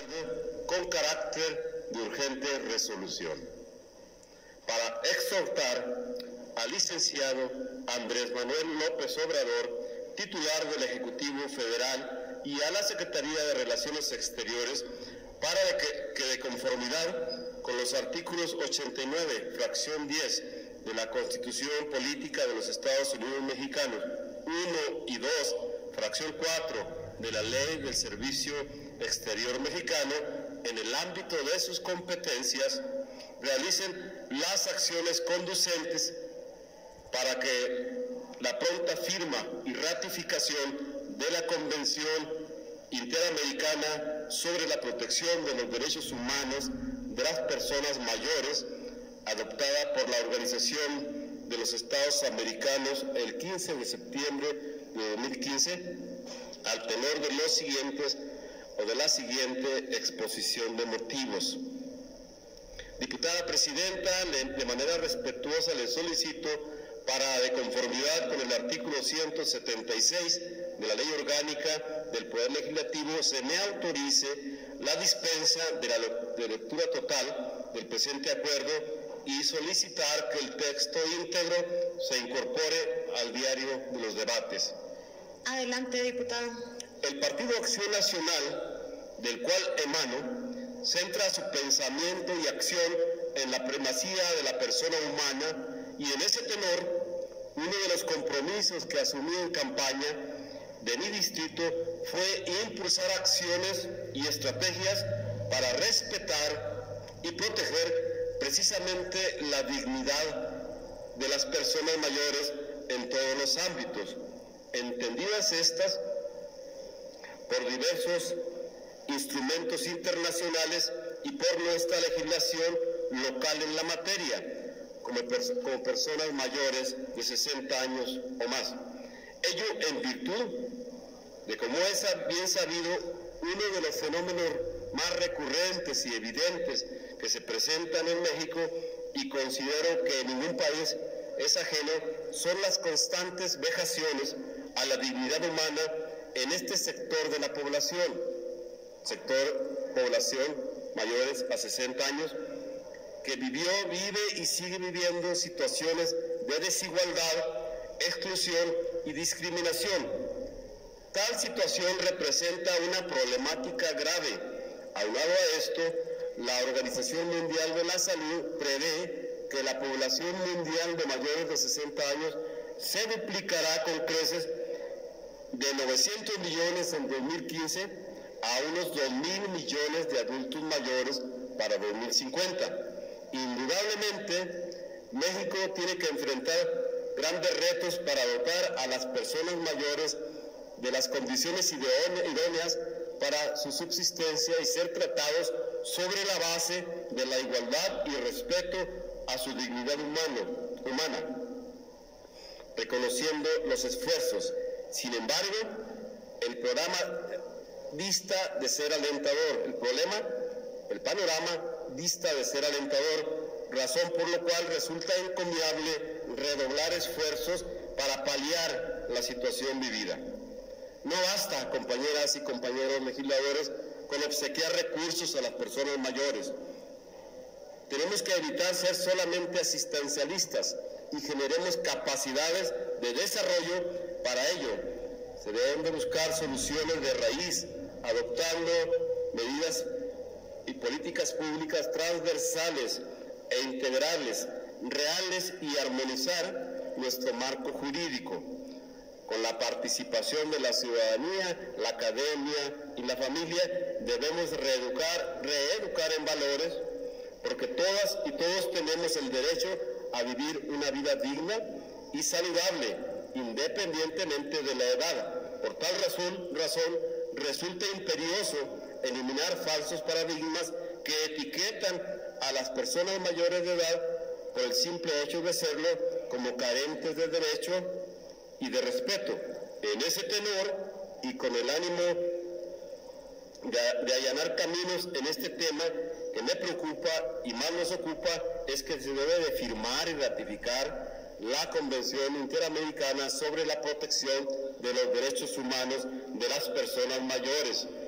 aprobado con carácter de urgente resolución, para exhortar al licenciado Andrés Manuel López Obrador, titular del Ejecutivo Federal, y a la Secretaría de Relaciones Exteriores, para que de conformidad con los artículos 89, fracción 10 de la Constitución Política de los Estados Unidos Mexicanos, 1 y 2, fracción 4 de la Ley del Servicio Exterior Mexicano, en el ámbito de sus competencias, realicen las acciones conducentes para que la pronta firma y ratificación de la Convención Interamericana sobre la protección de los derechos humanos de las personas mayores, adoptada por la Organización de los Estados Americanos el 15 de septiembre de 2015, al tenor de los siguientes o de la siguiente exposición de motivos. Diputada Presidenta, de manera respetuosa le solicito, para de conformidad con el artículo 176 de la Ley Orgánica del Poder Legislativo, se me autorice la dispensa de lectura total del presente acuerdo y solicitar que el texto íntegro se incorpore al diario de los debates. Adelante, diputado. El Partido Acción Nacional, del cual emano, centra su pensamiento y acción en la primacía de la persona humana, y en ese tenor, uno de los compromisos que asumí en campaña de mi distrito fue impulsar acciones y estrategias para respetar y proteger precisamente la dignidad de las personas mayores en todos los ámbitos, entendidas estas por diversos instrumentos internacionales y por nuestra legislación local en la materia, como personas mayores de 60 años o más. Ello en virtud de, como es bien sabido, uno de los fenómenos más recurrentes y evidentes que se presentan en México, y considero que en ningún país es ajeno, son las constantes vejaciones a la dignidad humana en este sector de la población, mayores a 60 años, que vive y sigue viviendo situaciones de desigualdad, exclusión y discriminación. Tal situación representa una problemática grave. Aunado a esto, la Organización Mundial de la Salud prevé que la población mundial de mayores de 60 años se duplicará con creces de 900 millones en 2015 a unos 2.000 millones de adultos mayores para 2050. Indudablemente, México tiene que enfrentar grandes retos para dotar a las personas mayores de las condiciones idóneas para su subsistencia y ser tratados sobre la base de la igualdad y respeto a su dignidad humana, reconociendo los esfuerzos. Sin embargo, el programa dista de ser alentador. El panorama dista de ser alentador, razón por la cual resulta encomiable redoblar esfuerzos para paliar la situación vivida. No basta, compañeras y compañeros legisladores, con obsequiar recursos a las personas mayores. Tenemos que evitar ser solamente asistencialistas y generemos capacidades de desarrollo para ello. Se deben de buscar soluciones de raíz, adoptando medidas y políticas públicas transversales e integrales, reales, y armonizar nuestro marco jurídico. Con la participación de la ciudadanía, la academia y la familia, debemos reeducar en valores, porque todas y todos tenemos el derecho a vivir una vida digna y saludable, independientemente de la edad. Por tal razón, resulta imperioso eliminar falsos paradigmas que etiquetan a las personas mayores de edad por el simple hecho de serlo como carentes de derecho y de respeto. En ese tenor, y con el ánimo de allanar caminos en este tema que me preocupa y más nos ocupa, es que se debe de firmar y ratificar la Convención Interamericana sobre la protección de los derechos humanos de las personas mayores,